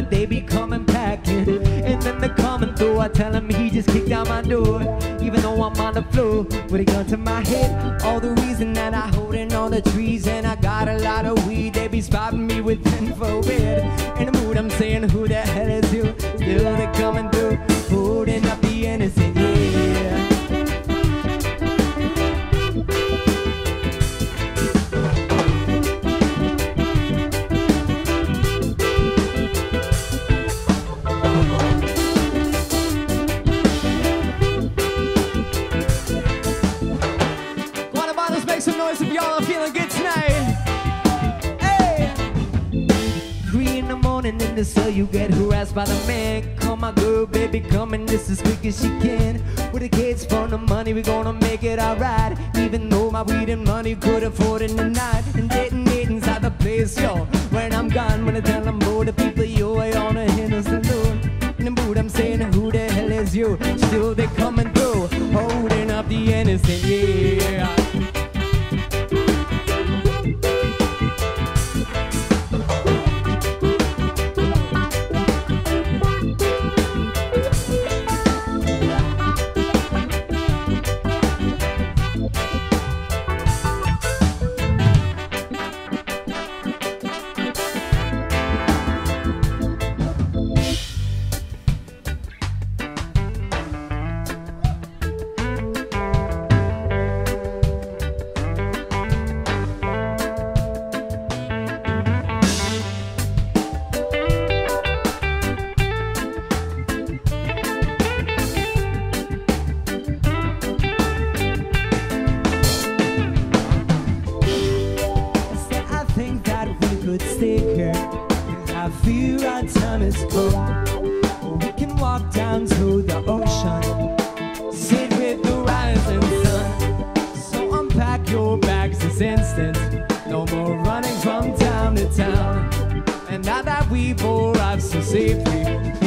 and they be coming packing. And then they're coming through, I tell him he just kicked down my door. Even though I'm on the floor with a gun to my head. All the reason that I holding on the trees, and I got a lot of weed. They be spotting me with infrared. In the mood I'm saying, who the hell is you? Still they coming through, holding up the innocent, yeah. Some noise if y'all are feeling good tonight. Hey! 3 in the morning in the cell, you get harassed by the man. Call my girl, baby, coming just as quick as she can. With the kids for the money, we gonna make it alright. Even though my weed and money could afford it tonight. And detonate inside the place, yo. When I'm gone, when I tell them all the people, yo, I on a hit us alone. In the mood, I'm saying, who the hell is you? Still they coming through, holding up the innocent, yeah. I feel our time is come. We can walk down to the ocean, sit with the rising sun. So unpack your bags this instant. No more running from town to town. And now that we've arrived so safely,